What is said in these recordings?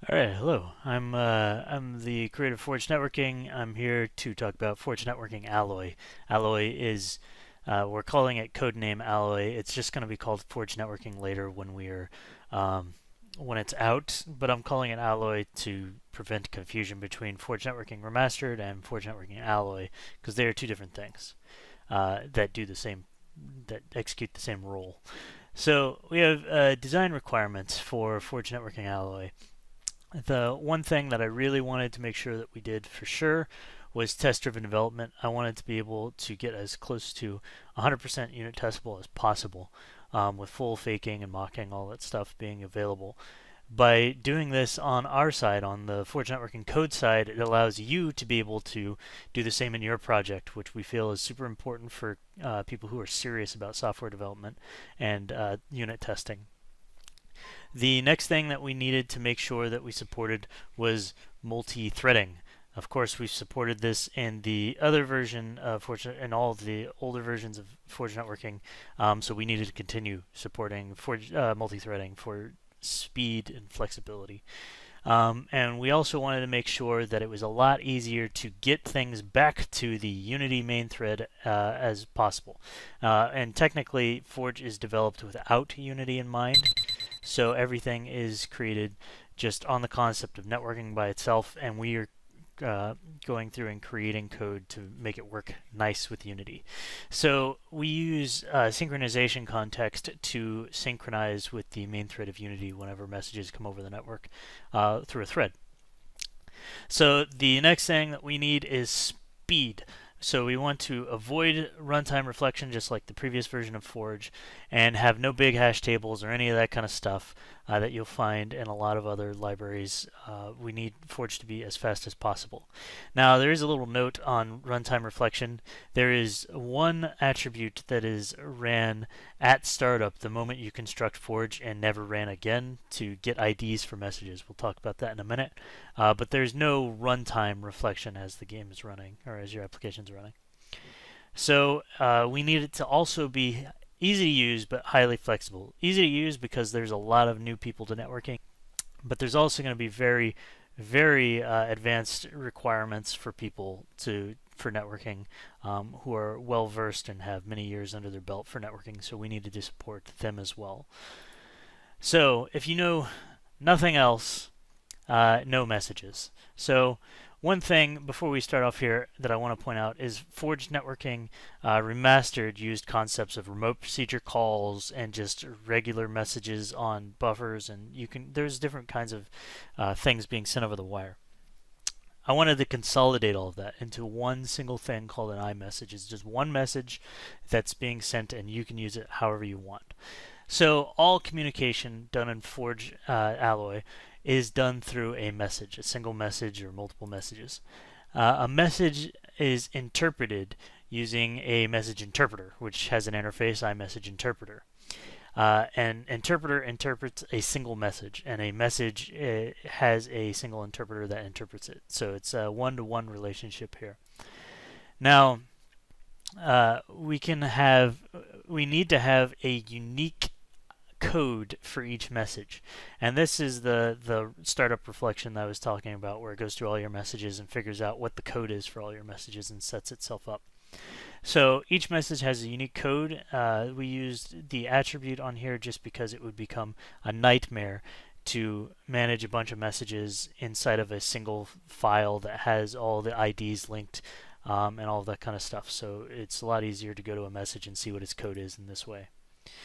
All right, hello. I'm the creator of Forge Networking. I'm here to talk about Forge Networking Alloy. Alloy is we're calling it codename Alloy. It's just going to be called Forge Networking later um, when it's out. But I'm calling it Alloy to prevent confusion between Forge Networking Remastered and Forge Networking Alloy because they are two different things that do the same that execute the same role. So we have design requirements for Forge Networking Alloy. The one thing that I really wanted to make sure that we did for sure was test-driven development. I wanted to be able to get as close to 100% unit testable as possible, with full faking and mocking, all that stuff being available. By doing this on our side, on the Forge Networking code side, it allows you to be able to do the same in your project, which we feel is super important for people who are serious about software development and unit testing. The next thing that we needed to make sure that we supported was multi-threading. Of course, we've supported this in the other version of Forge, in all of the older versions of Forge Networking, so we needed to continue supporting Forge multi-threading for speed and flexibility. And we also wanted to make sure that it was a lot easier to get things back to the Unity main thread as possible. And technically, Forge is developed without Unity in mind. So everything is created just on the concept of networking by itself, and we are going through and creating code to make it work nice with Unity. So we use synchronization context to synchronize with the main thread of Unity whenever messages come over the network through a thread. So the next thing that we need is speed. So we want to avoid runtime reflection just like the previous version of Forge and have no big hash tables or any of that kind of stuff that you'll find in a lot of other libraries. We need Forge to be as fast as possible. Now there is a little note on runtime reflection. There is one attribute that is ran at startup the moment you construct Forge and never ran again to get IDs for messages. We'll talk about that in a minute. But there's no runtime reflection as the game is running or as your application is running. So we need it to also be easy to use but highly flexible. Easy to use because there's a lot of new people to networking, but there's also going to be very advanced requirements for people for networking who are well versed and have many years under their belt for networking. So we needed to support them as well. So if you know nothing else, no messages. So one thing before we start off here that I want to point out is Forge Networking Remastered used concepts of remote procedure calls and just regular messages on buffers, and there's different kinds of things being sent over the wire. I wanted to consolidate all of that into one single thing called an iMessage. It's just one message that's being sent, and you can use it however you want. So all communication done in Forge Alloy is done through a message, a single message or multiple messages. A message is interpreted using a message interpreter, which has an interface, iMessage interpreter. An interpreter interprets a single message, and a message has a single interpreter that interprets it. So it's a one-to-one relationship here. Now, we need to have a unique code for each message, and this is the startup reflection that I was talking about, where it goes through all your messages and figures out what the code is for all your messages and sets itself up. So each message has a unique code. We used the attribute on here just because it would become a nightmare to manage a bunch of messages inside of a single file that has all the IDs linked and all of that kind of stuff. So it's a lot easier to go to a message and see what its code is in this way.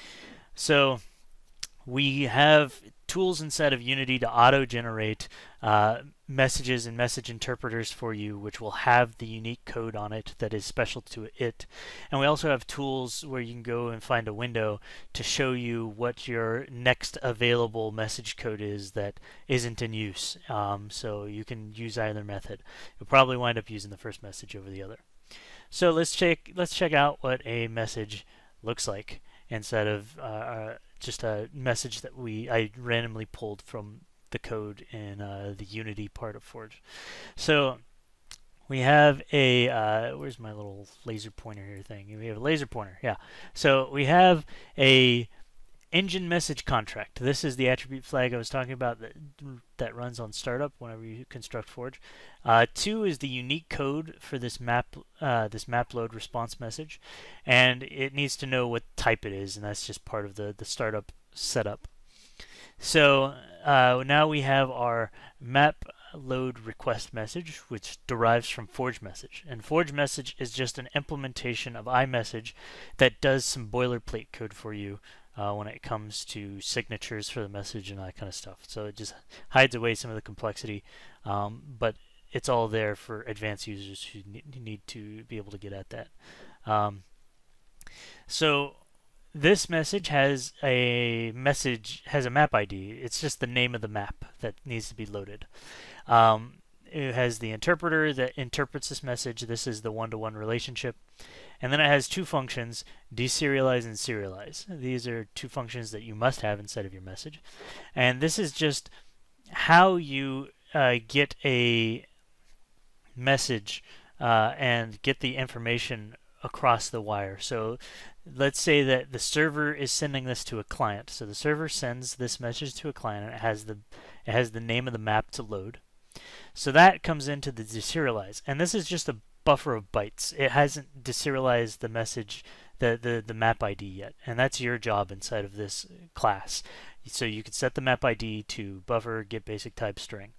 So we have tools inside of Unity to auto-generate messages and message interpreters for you, which will have the unique code on it that is special to it. And we also have tools where you can go and find a window to show you what your next available message code is that isn't in use. So you can use either method. You'll probably wind up using the first message over the other. So let's check out what a message looks like instead of just a message that I randomly pulled from the code in the Unity part of Forge. So we have a where's my little laser pointer here thing? We have a laser pointer, yeah. So we have a engine message contract. This is the attribute flag I was talking about that runs on startup whenever you construct Forge. 2 is the unique code for this map load response message, and it needs to know what type it is, and that's just part of the startup setup. So now we have our map load request message, which derives from Forge message. And Forge message is just an implementation of iMessage that does some boilerplate code for you when it comes to signatures for the message and that kind of stuff. So it just hides away some of the complexity, but it's all there for advanced users who need to be able to get at that. So this message has a map ID. It's just the name of the map that needs to be loaded. It has the interpreter that interprets this message. This is the one-to-one relationship. And then it has 2 functions, deserialize and serialize. These are 2 functions that you must have inside of your message. And this is just how you get a message and get the information across the wire. So let's say that the server is sending this to a client. So the server sends this message to a client, and it has the name of the map to load. So that comes into the deserialize, and this is just a buffer of bytes. It hasn't deserialized the message, the map ID yet, and that's your job inside of this class. So you could set the map ID to buffer get basic type string.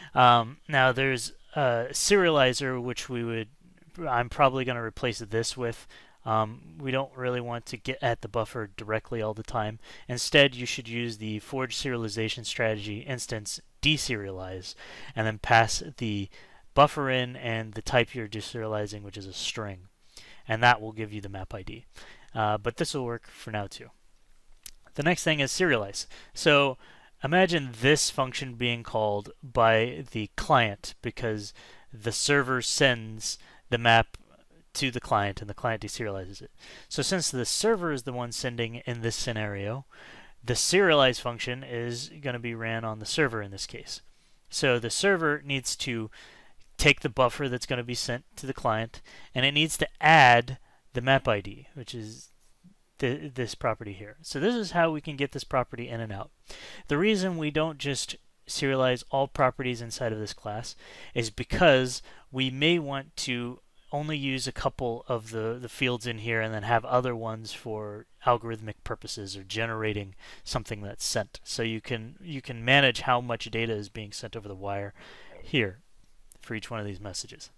Now there's a serializer, which I'm probably going to replace this with. We don't really want to get at the buffer directly all the time. Instead, you should use the Forge serialization strategy instance deserialize, and then pass the buffer in and the type you're deserializing, which is a string, and that will give you the map ID. But this will work for now too. The next thing is serialize. So imagine this function being called by the client because the server sends the map to the client and the client deserializes it. So since the server is the one sending in this scenario, the serialize function is going to be ran on the server in this case. So the server needs to take the buffer that's going to be sent to the client, and it needs to add the map ID, which is this property here. So this is how we can get this property in and out. The reason we don't just serialize all properties inside of this class is because we may want to only use a couple of the fields in here and then have other ones for algorithmic purposes or generating something that's sent. So you can manage how much data is being sent over the wire here for each one of these messages.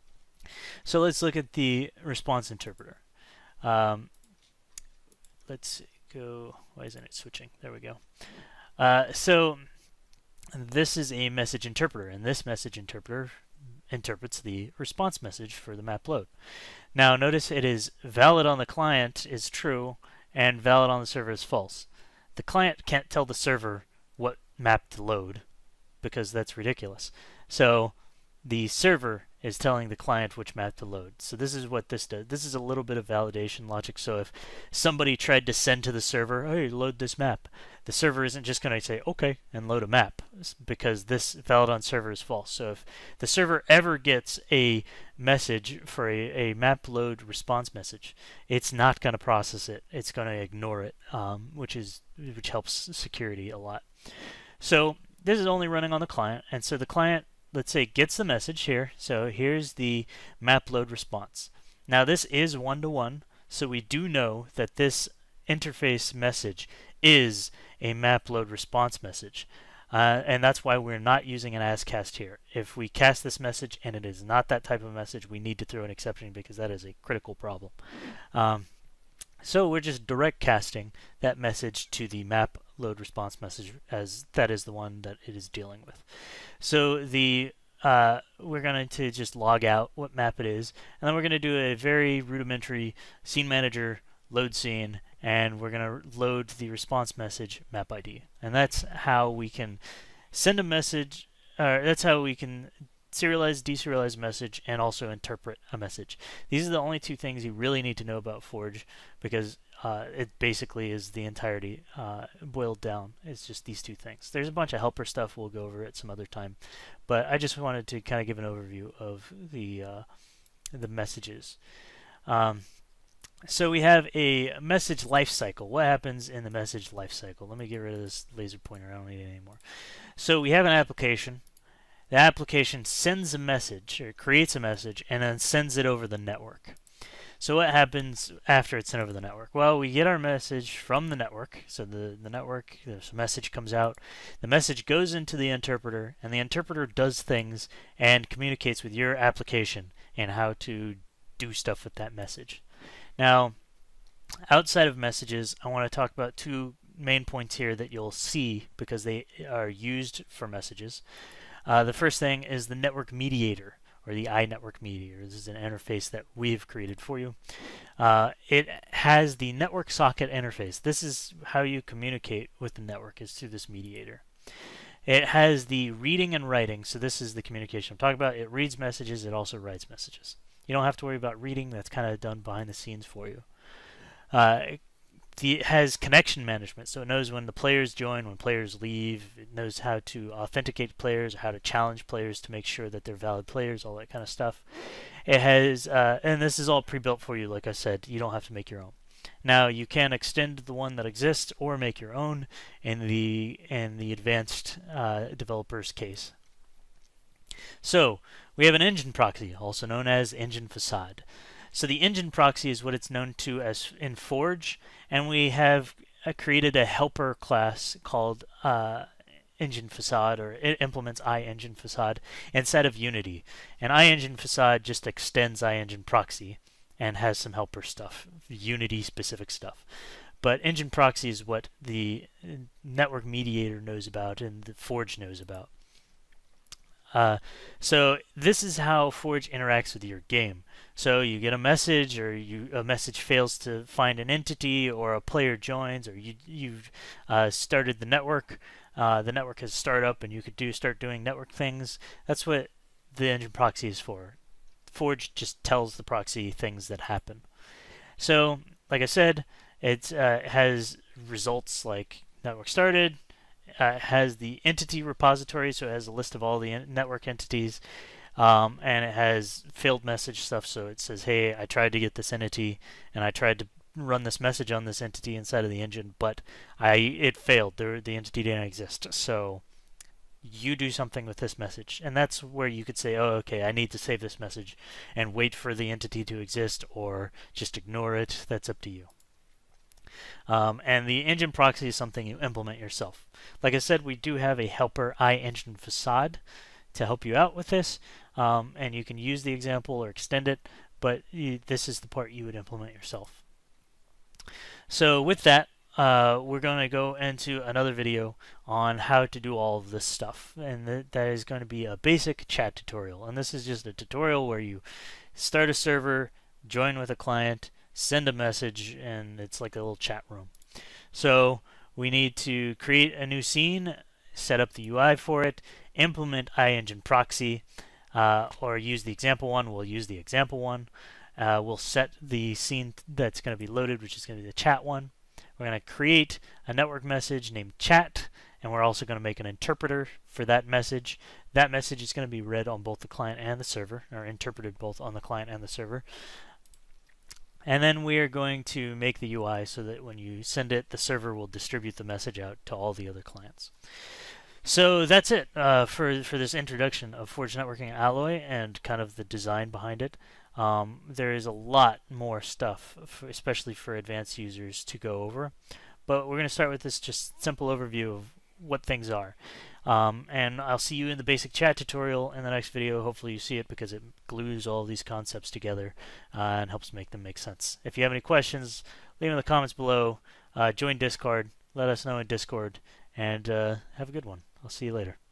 So let's look at the response interpreter. Let's go, why isn't it switching? There we go. So this is a message interpreter, and this message interpreter interprets the response message for the map load. Now notice it is valid on the client is true and valid on the server is false. The client can't tell the server what map to load because that's ridiculous. So the server is telling the client which map to load. So this is what this does. This is a little bit of validation logic. So if somebody tried to send to the server, hey, load this map, the server isn't just going to say, okay, and load a map, because this valid on server is false. So if the server ever gets a message for a map load response message, it's not going to process it. It's going to ignore it, which helps security a lot. So this is only running on the client, and so the client, let's say, gets the message here. So here's the map load response. Now this is one-to-one, so we do know that this interface message is a map load response message. And that's why we're not using an as cast here. If we cast this message and it is not that type of message, we need to throw an exception because that is a critical problem. So we're just direct casting that message to the map load response message, as that is the one that it is dealing with. So we're going to just log out what map it is, and then we're going to do a very rudimentary scene manager load scene, and we're going to load the response message map ID. And that's how we can send a message, that's how we can serialize, deserialize a message, and also interpret a message. These are the only 2 things you really need to know about Forge, because it basically is the entirety boiled down. It's just these 2 things. There's a bunch of helper stuff we'll go over at some other time, but I just wanted to kind of give an overview of the messages. So we have a message lifecycle. What happens in the message lifecycle? Let me get rid of this laser pointer. I don't need it anymore. So we have an application. The application sends a message, or creates a message, and then sends it over the network. So what happens after it's sent over the network? Well, we get our message from the network. So the network, this message comes out. The message goes into the interpreter, and the interpreter does things and communicates with your application and how to do stuff with that message. Now, outside of messages, I want to talk about two main points here that you'll see because they are used for messages. The first thing is the network mediator, or the iNetwork Mediator. This is an interface that we've created for you. It has the network socket interface. This is how you communicate with the network, is through this mediator. It has the reading and writing, so this is the communication I'm talking about. It reads messages, it also writes messages. You don't have to worry about reading, that's kind of done behind the scenes for you. It has connection management, so it knows when the players join, when players leave. It knows how to authenticate players, how to challenge players to make sure that they're valid players, all that kind of stuff. It has, and this is all pre-built for you, like I said. You don't have to make your own. Now you can extend the one that exists or make your own in the advanced developer's case. So we have an engine proxy, also known as engine facade. So the engine proxy is what it's known to as in Forge, and we have created a helper class called engine facade, or it implements iEngine facade inside of Unity. And iEngine facade just extends iEngine proxy and has some helper stuff, Unity specific stuff. But engine proxy is what the network mediator knows about and the Forge knows about. So this is how Forge interacts with your game. So you get a message, or a message fails to find an entity, or a player joins, or you've started the network. The network has started up, and you could start doing network things. That's what the engine proxy is for. Forge just tells the proxy things that happen. So, like I said, it has results like network started. It has the entity repository, so it has a list of all the network entities, and it has failed message stuff. So it says, hey, I tried to get this entity, and I tried to run this message on this entity inside of the engine, but it failed. The entity didn't exist. So you do something with this message, and that's where you could say, oh, okay, I need to save this message and wait for the entity to exist, or just ignore it. That's up to you. And the engine proxy is something you implement yourself. Like I said, we do have a helper iEngine facade to help you out with this, and you can use the example or extend it, but this is the part you would implement yourself. So with that, we're going to go into another video on how to do all of this stuff, and that is going to be a basic chat tutorial. And this is just a tutorial where you start a server, join with a client, send a message, and it's like a little chat room. So we need to create a new scene, set up the UI for it, implement iEngine proxy, or use the example one. We'll use the example one. We'll set the scene that's going to be loaded, which is going to be the chat one. We're going to create a network message named chat, and we're also going to make an interpreter for that message. That message is going to be read on both the client and the server, or interpreted both on the client and the server. And then we are going to make the UI so that when you send it, the server will distribute the message out to all the other clients. So that's it for this introduction of Forge Networking Alloy and kind of the design behind it. There is a lot more stuff, especially for advanced users, to go over. But we're going to start with this just simple overview of what things are. And I'll see you in the basic chat tutorial in the next video. Hopefully you see it, because it glues all these concepts together and helps make them make sense. If you have any questions, leave them in the comments below. Join Discord. Let us know in Discord. And have a good one. I'll see you later.